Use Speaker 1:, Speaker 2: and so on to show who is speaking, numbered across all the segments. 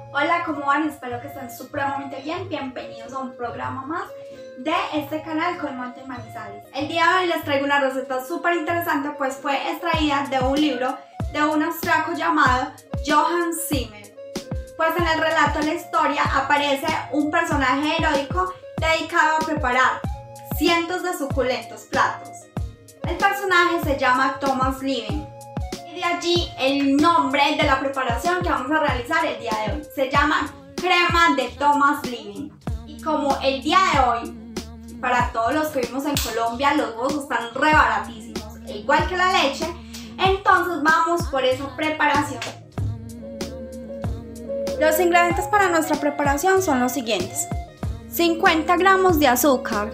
Speaker 1: Hola, ¿cómo van? Espero que estén supremamente bien. Bienvenidos a un programa más de este canal Colmante Manizales. El día de hoy les traigo una receta súper interesante, pues fue extraída de un libro de un austriaco llamado Johann Zimmer. Pues en el relato de la historia aparece un personaje heroico dedicado a preparar cientos de suculentos platos. El personaje se llama Thomas Liebing. Y de allí el nombre de la preparación que vamos a realizar el día de hoy. Se llama crema de Thomas Liebing. Y como el día de hoy, para todos los que vivimos en Colombia, los huevos están re baratísimos, igual que la leche, entonces vamos por esa preparación. Los ingredientes para nuestra preparación son los siguientes: 50 gramos de azúcar,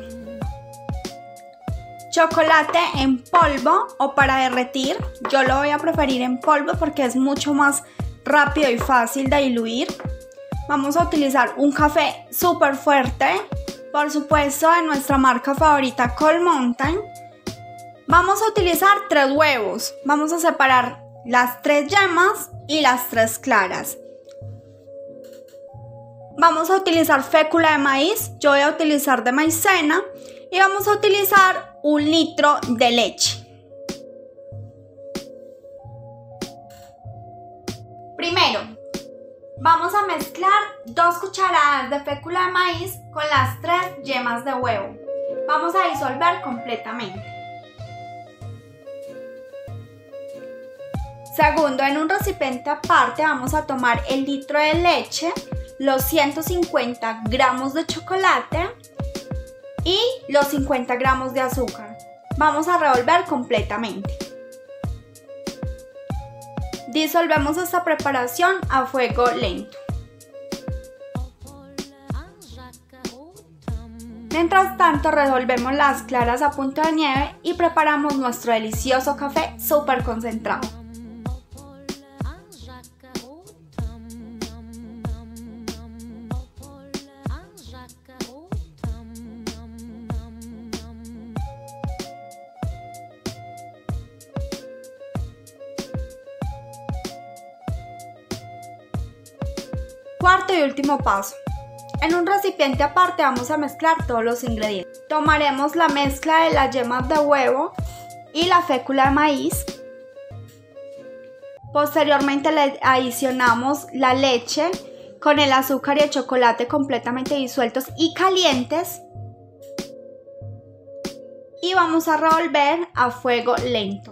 Speaker 1: chocolate en polvo o para derretir. Yo lo voy a preferir en polvo porque es mucho más rápido y fácil de diluir. Vamos a utilizar un café súper fuerte, por supuesto de nuestra marca favorita Cold Mountain. Vamos a utilizar 3 huevos. Vamos a separar las 3 yemas y las 3 claras. Vamos a utilizar fécula de maíz, yo voy a utilizar de maicena, y vamos a utilizar 1 litro de leche. Primero, vamos a mezclar 2 cucharadas de fécula de maíz con las 3 yemas de huevo. Vamos a disolver completamente. Segundo, en un recipiente aparte vamos a tomar el litro de leche, los 150 gramos de chocolate y los 50 gramos de azúcar. Vamos a revolver completamente. Disolvemos esta preparación a fuego lento. Mientras tanto, revolvemos las claras a punto de nieve y preparamos nuestro delicioso café súper concentrado. Cuarto y último paso. En un recipiente aparte vamos a mezclar todos los ingredientes. Tomaremos la mezcla de las yemas de huevo y la fécula de maíz. Posteriormente le adicionamos la leche con el azúcar y el chocolate completamente disueltos y calientes. Y vamos a revolver a fuego lento.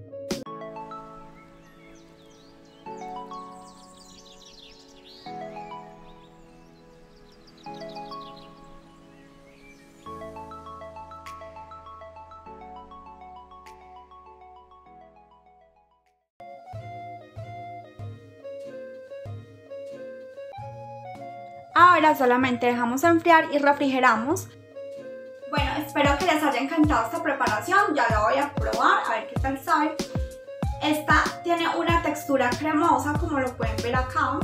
Speaker 1: Ahora solamente dejamos enfriar y refrigeramos. Bueno, espero que les haya encantado esta preparación. Ya la voy a probar, a ver qué tal sabe. Esta tiene una textura cremosa, como lo pueden ver acá.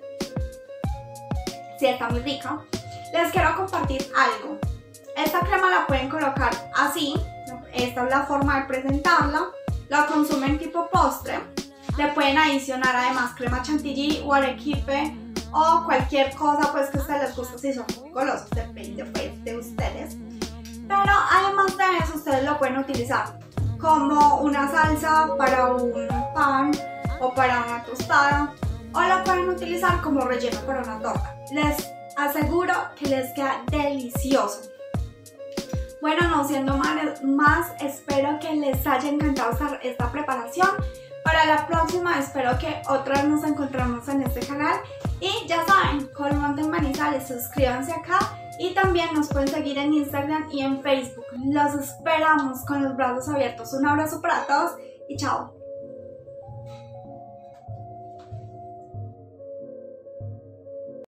Speaker 1: Sí, está muy rica. Les quiero compartir algo. Esta crema la pueden colocar así. Esta es la forma de presentarla. La consumen tipo postre. Le pueden adicionar además crema chantilly o arequipe o cualquier cosa pues que a ustedes les guste, si son muy golosos, depende pues de ustedes. Pero además de eso, ustedes lo pueden utilizar como una salsa para un pan o para una tostada, o lo pueden utilizar como relleno para una torta. Les aseguro que les queda delicioso. Bueno, no siendo más, espero que les haya encantado esta preparación. Para la próxima espero que otra vez nos encontremos en este canal. Y ya saben, Colmante Manizales, suscríbanse acá y también nos pueden seguir en Instagram y en Facebook. Los esperamos con los brazos abiertos. Un abrazo para todos y chao.